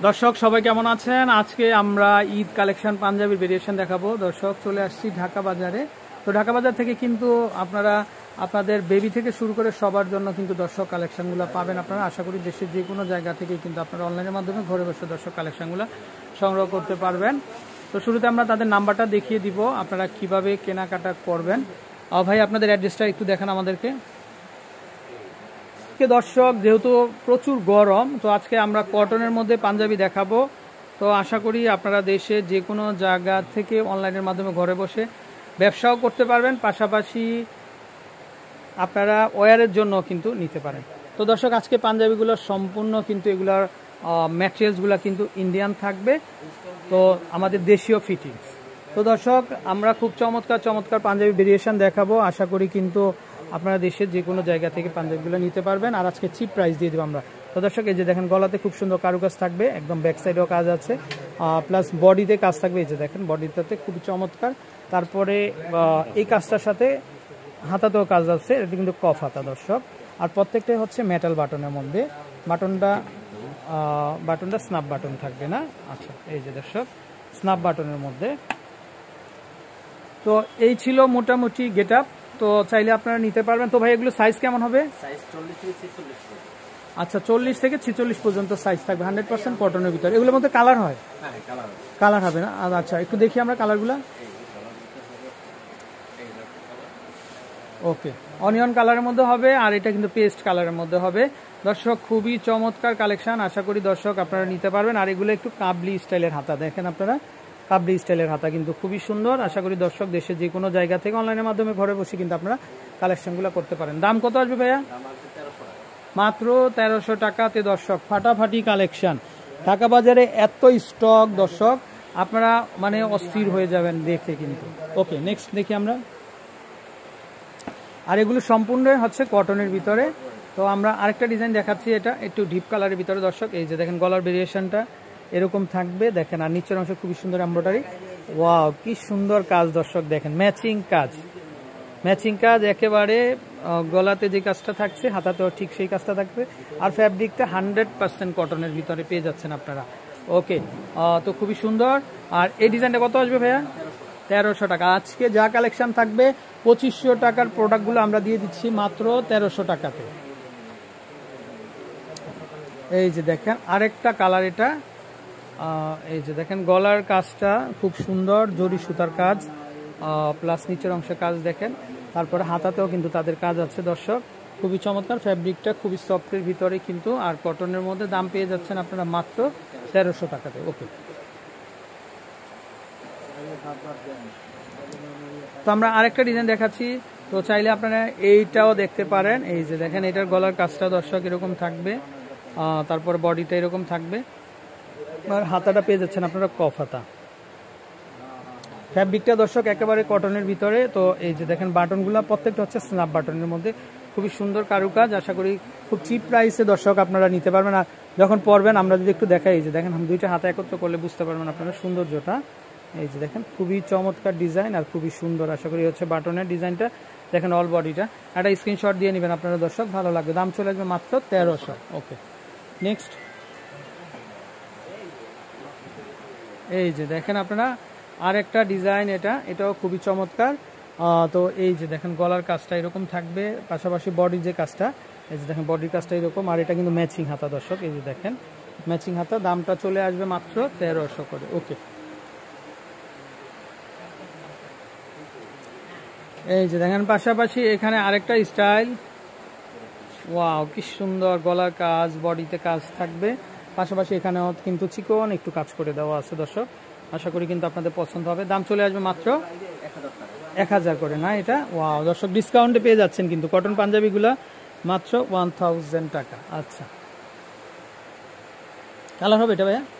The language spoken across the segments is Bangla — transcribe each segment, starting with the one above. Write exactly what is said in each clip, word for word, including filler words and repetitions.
দর্শক সবাই কেমন আছেন? আজকে আমরা ঈদ কালেকশন পাঞ্জাবির ভেরিয়েশন দেখাবো। দর্শক চলে আসছি ঢাকা বাজারে। তো ঢাকা বাজার থেকে কিন্তু আপনারা আপনাদের বেবি থেকে শুরু করে সবার জন্য কিন্তু দর্শক কালেকশনগুলো পাবেন। আপনারা আশা করি দেশের যে কোনো জায়গা থেকে কিন্তু আপনারা অনলাইনের মাধ্যমে ঘরে বসে দর্শক কালেকশনগুলো সংগ্রহ করতে পারবেন। তো শুরুতে আমরা তাদের নাম্বারটা দেখিয়ে দিব, আপনারা কিভাবে কেনাকাটা করবেন। ভাই আপনাদের অ্যাড্রেসটা একটু দেখান আমাদেরকে। দর্শক যেহেতু প্রচুর গরম, তো আজকে আমরা কটনের মধ্যে পাঞ্জাবি দেখাবো। তো আশা করি আপনারা দেশে যে কোনো জায়গা থেকে অনলাইনের মাধ্যমে ঘরে বসে ব্যবসাও করতে পারবেন, পাশাপাশি আপনারা ওয়ারের জন্য কিন্তু নিতে পারেন। তো দর্শক আজকে পাঞ্জাবিগুলো সম্পূর্ণ কিন্তু এগুলার ম্যাটেরিয়ালসগুলো কিন্তু ইন্ডিয়ান থাকবে, তো আমাদের দেশীয় ফিটিংস। তো দর্শক আমরা খুব চমৎকার চমৎকার পাঞ্জাবি ভেরিয়েশন দেখাবো। আশা করি কিন্তু আপনারা দেশের যে কোনো জায়গা থেকে পাঞ্জাবিগুলো নিতে পারবেন, আর আজকে চিপ প্রাইস দিয়ে দেবো আমরা। তো দর্শক এই যে দেখেন গলাতে খুব সুন্দর কারুকাজ থাকবে, একদম ব্যাক সাইডেও কাজ আছে, প্লাস বডিতে কাজ থাকবে। এই যে দেখেন বডিটাতে খুব চমৎকার। তারপরে এই কাজটার সাথে হাতাতেও কাজ আছে, এটা কিন্তু কফ হাতা দর্শক। আর প্রত্যেকটাই হচ্ছে মেটাল বাটনের মধ্যে, বাটনটা বাটনটা স্ন্যাপ বাটন থাকবে না। আচ্ছা এই যে দর্শক স্ন্যাপ বাটনের মধ্যে। তো এই ছিল মোটামুটি গেট আপ, তো চাইলে আপনারা নিতে পারবেন। তো ভাই এগুলো সাইজ কেমন হবে? আচ্ছা চল্লিশ থেকে ছিচল্লিশ পর্যন্ত সাইজ থাকবে, হান্ড্রেড পার্সেন্ট কটনের ভিতরে। এগুলোর মধ্যে কালার হয়? কালার হবে না। আচ্ছা একটু দেখি আমরা কালারগুলো। ওকে, অনিয়ন কালারের মধ্যে হবে, আর এটা কিন্তু পেস্ট কালারের মধ্যে হবে। দর্শক খুবই চমৎকার কালেকশন, আশা করি দর্শক আপনারা নিতে পারবেন। আর এগুলো একটু কাবলি স্টাইলের হাতা, দেখেন আপনারা কাবলি স্টাইলের হাতা কিন্তু খুবই সুন্দর। আশা করি দর্শক দেশের যে কোনো জায়গা থেকে অনলাইনের মাধ্যমে ঘরে বসে কিন্তু আপনারা কালেকশনগুলো করতে পারেন। দাম কত আসবে ভাইয়া? মাত্র তেরোশো টাকাতে দর্শক ফাটাফাটি কালেকশন। ঢাকা বাজারে এত স্টক দর্শক, আপনারা মানে অস্থির হয়ে যাবেন দেখে কিন্তু। ওকে নেক্সট দেখি আমরা। আর এগুলো সম্পূর্ণ হচ্ছে কটনের ভিতরে। তো আমরা আরেকটা ডিজাইন দেখাচ্ছি, এটা একটু ডিপ কালারের ভিতরে দর্শক। এই যে দেখেন গলার ভেরিয়েশনটা এরকম থাকবে, দেখেন। আর নিচের অংশ খুবই সুন্দর এমব্রয়ডারি। ওয়াও কি সুন্দর কাজ দর্শক, দেখেন ম্যাচিং কাজ, ম্যাচিং কাজ একেবারে। গলাতে যে কাজটা থাকছে হাতাতেও ঠিক সেই কাজটা থাকবে। আর ফ্যাব্রিকটা হান্ড্রেড পার্সেন্ট কটনের ভিতরে পেয়ে যাচ্ছেন আপনারা। ওকে, তো খুবই সুন্দর। আর এই ডিজাইনটা কত আসবে ভাইয়া? তেরোশো টাকা। আজকে যা কালেকশন থাকবে পঁচিশশো টাকার প্রোডাক্টগুলো আমরা দিয়ে দিচ্ছি মাত্র তেরোশো টাকাতে। এই যে দেখেন আরেকটা কালার, এটা এই যে দেখেন গলার কাজটা খুব সুন্দর, জরি সুতার কাজ, প্লাস নিচের অংশের কাজ দেখেন। তারপরে হাতাতেও কিন্তু তাদের কাজ আছে দর্শক, খুবই চমৎকার। ফ্যাব্রিকটা খুবই সফটের ভিতরে কিন্তু, আর কটনের মধ্যে দাম পেয়ে যাচ্ছেন আপনারা মাত্র তেরোশো টাকাতে। ওকে, তো আমরা আরেকটা ডিজাইন দেখাচ্ছি, তো চাইলে আপনারা এইটাও দেখতে পারেন। এই যে দেখেন এটার গলার কাজটা দর্শক এরকম থাকবে, তারপর বডিটা এরকম থাকবে, আর হাতাটা পেয়ে যাচ্ছেন আপনারা কফ হাতা। ফ্যাব্রিকটা দর্শক একেবারে কটনের ভিতরে। তো এই যে দেখেন বাটনগুলো প্রত্যেকটা হচ্ছে স্ন্যাপ বাটনের মধ্যে, খুবই সুন্দর কারুকাজ। আশা করি খুব চিপ প্রাইসে দর্শক আপনারা নিতে পারবেন। আর যখন পরবেন আমরা যদি একটু দেখাই, এই যে দেখেন দুইটা হাতা একত্র করলে বুঝতে পারবেন আপনারা সৌন্দর্যটা। এই যে দেখেন খুবই চমৎকার ডিজাইন আর খুবই সুন্দর। আশা করি হচ্ছে বাটনের ডিজাইনটা দেখেন, অল বডিটা একটা স্ক্রিনশট দিয়ে নেবেন আপনারা দর্শক, ভালো লাগবে। দাম চলে আসবে মাত্র তেরোশো। Okay next. এই যে দেখেন আপনারা আর একটা ডিজাইন, এটা এটাও খুবই চমৎকার। তো এই যে দেখেন গলার কাজটা এরকম থাকবে, পাশাপাশি বডির যে কাজটা, এই যে দেখেন বডির কাজটা এরকম। আর এটা কিন্তু ম্যাচিং হাতা দর্শক, এই যে দেখেন ম্যাচিং হাতা। দামটা চলে আসবে মাত্র তেরোশো করে। ওকে, এই যে দেখেন পাশাপাশি এখানে আরেকটা স্টাইল। ওয়াও কি সুন্দর গলার কাজ, বডিতে কাজ থাকবে, পাশাপাশি এখানেও কিন্তু চিকন একটু কাজ করে দেওয়া আছে দর্শক। আশা করি কিন্তু আপনাদের পছন্দ হবে। দাম চলে আসবে মাত্র এক হাজার করে না এটা। ওয়াও দর্শক ডিসকাউন্টে পেয়ে যাচ্ছেন কিন্তু কটন পাঞ্জাবিগুলা মাত্র ওয়ান থাউজেন্ড টাকা। আচ্ছা কালার হবে এটা ভাইয়া?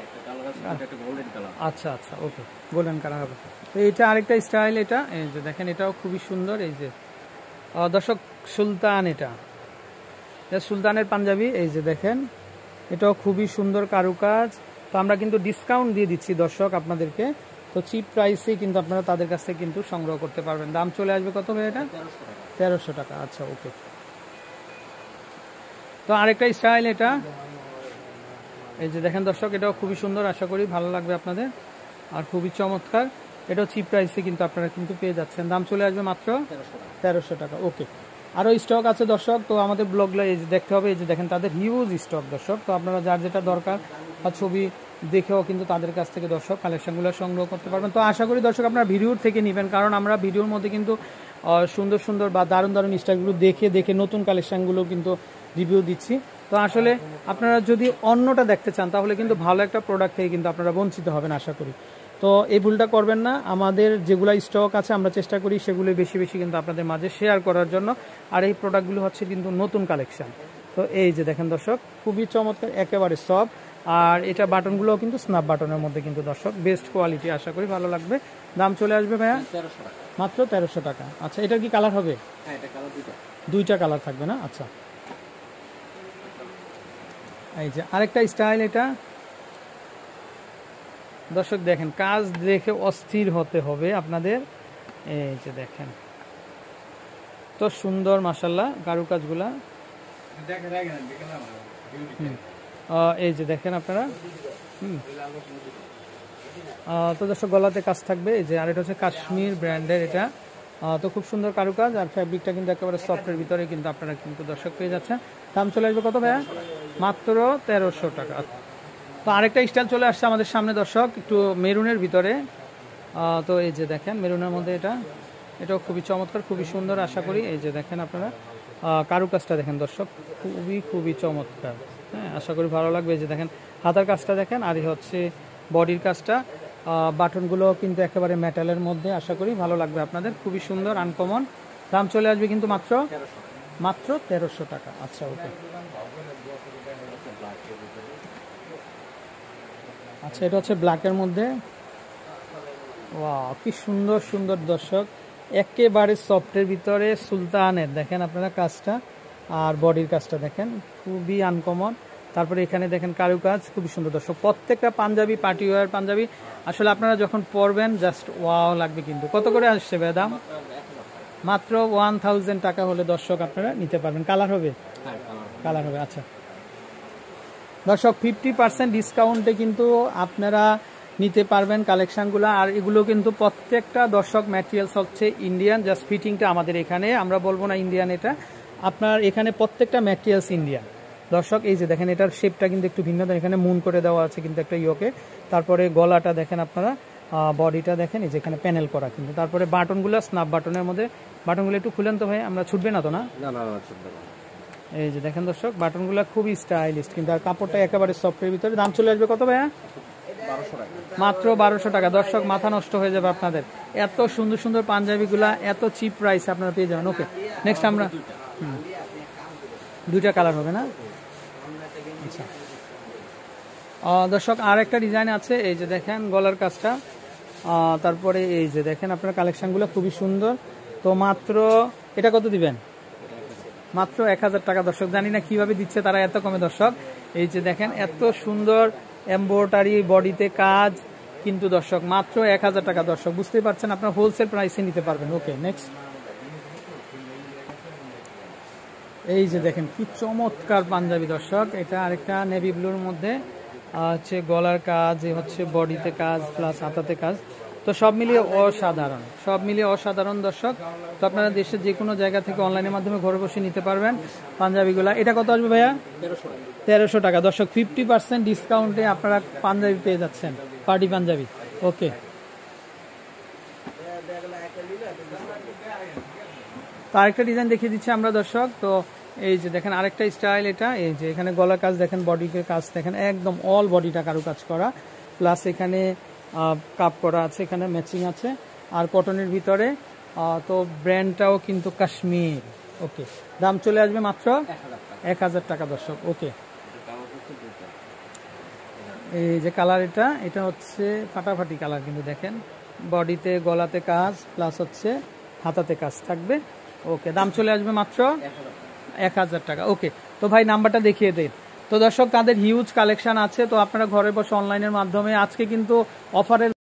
আচ্ছা আচ্ছা ওকে, গোল্ডেন কালার হবে। তো এটা আরেকটা স্টাইল, এটা এই যে দেখেন এটাও খুবই সুন্দর। এই যে দর্শক সুলতান, এটা সুলতানের পাঞ্জাবি। এই যে দেখেন এটাও খুবই সুন্দর কারুকাজ। তো আমরা কিন্তু ডিসকাউন্ট দিয়ে দিচ্ছি দর্শক আপনাদেরকে, তো চিপ প্রাইসেই কিন্তু আপনারা তাদের কাছ থেকে কিন্তু সংগ্রহ করতে পারবেন। দাম চলে আসবে কত ভাই এটা? তেরোশো টাকা। আচ্ছা ওকে, তো আরেকটা স্টাইল, এটা এই যে দেখেন দর্শক, এটাও খুবই সুন্দর, আশা করি ভালো লাগবে আপনাদের, আর খুবই চমৎকার। এটাও চিপ প্রাইসে কিন্তু আপনারা কিন্তু পেয়ে যাচ্ছেন। দাম চলে আসবে মাত্র তেরোশো টাকা। ওকে, আরও স্টক আছে দর্শক, তো আমাদের ব্লগগুলো এই যে দেখতে হবে। এই যে দেখেন তাদের হিউজ স্টক দর্শক, তো আপনারা যার যেটা দরকার বা ছবি দেখেও কিন্তু তাদের কাছ থেকে দর্শক কালেকশনগুলো সংগ্রহ করতে পারবেন। তো আশা করি দর্শক আপনারা ভিডিওর থেকে নেবেন, কারণ আমরা ভিডিওর মধ্যে কিন্তু সুন্দর সুন্দর বা দারুণ দারুণ স্টাইলগুলো দেখে দেখে নতুন কালেকশনগুলো কিন্তু রিভিউ দিচ্ছি। তো আসলে আপনারা যদি অন্যটা দেখতে চান তাহলে কিন্তু ভালো একটা প্রোডাক্ট থেকে কিন্তু আপনারা বঞ্চিত হবেন আশা করি। তো এই ভুলটা করবেন না। আমাদের যেগুলো স্টক আছে আমরা চেষ্টা করি সেগুলো বেশি বেশি কিন্তু আপনাদের মাঝে শেয়ার করার জন্য। আর এই প্রোডাক্টগুলো হচ্ছে কিন্তু নতুন কালেকশন। তো এই যে দেখেন দর্শক, খুবই চমৎকার, একেবারে সফট। আর এটা বাটনগুলোও কিন্তু স্ন্যাপ বাটনের মধ্যে কিন্তু দর্শক বেস্ট কোয়ালিটি, আশা করি ভালো লাগবে। দাম চলে আসবে ভাইয়া মাত্র তেরোশো টাকা। আচ্ছা, এটার কি কালার হবে? দুইটা কালার থাকবে না? আচ্ছা, এই যে আরেকটা স্টাইল, এটা দর্শক দেখেন, কাজ দেখে অস্থির হতে হবে আপনাদের। এই যে দেখেন, তো সুন্দর মাশাআল্লাহ কারুকাজগুলা। এই যে দেখেন আপনারা, হুম তো দর্শক গলাতে কাজ থাকবে। এই যে আর এটা হচ্ছে কাশ্মীর ব্র্যান্ডের, এটা তো খুব সুন্দর কারুকাজ, আর ফ্যাব্রিকটা কিন্তু একেবারে সফটের ভিতরে কিন্তু আপনারা কিন্তু দর্শক পেয়ে যাচ্ছেন। দাম চলে আসবে কত ভাইয়া? মাত্র তেরোশো টাকা। তো আরেকটা স্টাইল চলে আসছে আমাদের সামনে দর্শক, একটু মেরুনের ভিতরে। তো এই যে দেখেন মেরুনের মধ্যে, এটা এটাও খুবই চমৎকার, খুবই সুন্দর আশা করি। এই যে দেখেন আপনারা কারুকাজটা দেখেন দর্শক, খুবই খুবই চমৎকার। হ্যাঁ, আশা করি ভালো লাগবে। এই যে দেখেন হাতার কাজটা দেখেন, আর হচ্ছে বডির কাজটা, বাটনগুলো কিন্তু একেবারে মেটালের মধ্যে, আশা করি ভালো লাগবে আপনাদের, খুবই সুন্দর আনকমন। দাম চলে আসবে কিন্তু মাত্র মাত্র তেরোশো টাকা। আচ্ছা, ওকে। আচ্ছা, এটা হচ্ছে ব্ল্যাকের মধ্যে। ওয়াও, কি সুন্দর সুন্দর দর্শক, একেবারে সফটের ভিতরে সুলতানের, দেখেন আপনারা কাজটা, আর বডির কাজটা দেখেন খুবই আনকমন। তারপরে এখানে দেখেন কারুকাজ, খুবই সুন্দর দর্শক। প্রত্যেকটা পাঞ্জাবি, পার্টি ওয়্যার পাঞ্জাবি, আসলে আপনারা যখন পরবেন জাস্ট ওয়াও লাগবে। কিন্তু কত করে আসছে ভাই দাম? মাত্র ওয়ান থাউজেন্ড টাকা হলে দর্শক আপনারা নিতে পারবেন। কালার হবে? কালার হবে। আচ্ছা দর্শক, ফিফটি পার্সেন্ট ডিসকাউন্টে কিন্তু আপনারা নিতে পারবেন কালেকশনগুলো। আর এগুলো কিন্তু প্রত্যেকটা দর্শক ম্যাটেরিয়ালস হচ্ছে ইন্ডিয়ান, জাস্ট ফিটিংটা আমাদের এখানে, আমরা বলবো না ইন্ডিয়ান, এটা আপনার এখানে প্রত্যেকটা ম্যাটেরিয়ালস ইন্ডিয়ান দর্শক। এই যে দেখেন এটার শেপটা কিন্তু একটু ভিন্ন, এখানে মুন করে দেওয়া আছে কিন্তু একটা ইয়োকে। তারপরে গলাটা দেখেন আপনারা, বডিটা দেখেন, এই যে এখানে প্যানেল করা কিন্তু। তারপরে বাটনগুলো স্ন্যাপ বাটনের মধ্যে, বাটনগুলো একটু খুলেন তো ভাই, আমরা ছুটবে না তো? না, এই যে দেখেন দর্শক বাটনগুলো খুবই স্টাইলিশ কিন্তু, আর কাপড়টা একেবারে সফটের ভিতরে। দাম চলে আসবে কত ভাইয়া? মাত্র বারোশো টাকা। দর্শক মাথা নষ্ট হয়ে যাবে আপনাদের, এত সুন্দর সুন্দর পাঞ্জাবিগুলা এত চিপ প্রাইস আপনারা পেয়ে যাবেন। ওকে, নেক্সট আমরা দুইটা কালার হবে না? আচ্ছা দর্শক, আর একটা ডিজাইন আছে, এই যে দেখেন গলার কাজটা, তারপরে এই যে দেখেন আপনার কালেকশনগুলো খুবই সুন্দর। তো মাত্র এটা কত দিবেন? মাত্র এক হাজার টাকা দর্শক। জানি না কিভাবে দিচ্ছে তারা এত কমে দর্শক। এই যে দেখেন এত সুন্দর এমব্রয়ডারি, বডিতে কাজ কিন্তু দর্শক, মাত্র এক হাজার টাকা দর্শক। বুঝতেই পারছেন, আপনার হোলসেল প্রাইসে নিতে পারবেন। Okay, next. এই যে দেখেন কি চমৎকার পাঞ্জাবি দর্শক, এটা আরেকটা নেভি ব্লুর মধ্যে, হচ্ছে গলার কাজ, হচ্ছে বডিতে কাজ প্লাস হাতাতে কাজ। তো সব মিলিয়ে অসাধারণ, সব মিলিয়ে অসাধারণ দর্শক। তো আপনারা দেশের যে কোনো জায়গা থেকে অনলাইনের মাধ্যমে ঘরে বসে নিতে পারবেন পাঞ্জাবিগুলা। এটা কত আসবে ভাইয়া? তেরোশো টাকা দর্শক। ফিফটি পার্সেন্ট ডিসকাউন্টে আপনারা পাঞ্জাবি পেয়ে যাচ্ছেন, পার্টি পাঞ্জাবি। ওকে, তো আরেকটা ডিজাইন দেখিয়ে দিচ্ছি আমরা দর্শক। তো এই যে দেখেন আরেকটা স্টাইল, এটা এই যে এখানে গলার কাজ দেখেন, বডিকে কাজ দেখেন, একদম অল বডিটা কারু কাজ করা, প্লাস এখানে কাপ করা আছে, এখানে ম্যাচিং আছে, আর কটনের ভিতরে। তো ব্র্যান্ডটাও কিন্তু কাশ্মীর। ওকে, দাম চলে আসবে মাত্র এক হাজার টাকা দর্শক। ওকে, এই যে কালার, এটা এটা হচ্ছে ফাটাফাটি কালার কিন্তু, দেখেন বডিতে গলাতে কাজ প্লাস হচ্ছে হাতাতে কাজ থাকবে। ওকে, দাম চলে আসবে মাত্র এক হাজার টাকা। ওকে, তো ভাই নাম্বারটা দেখিয়ে দেন। তো দর্শক, তাদের হিউজ কালেকশন আছে, তো আপনারা ঘরে বসে অনলাইনের মাধ্যমে, আজকে কিন্তু অফারের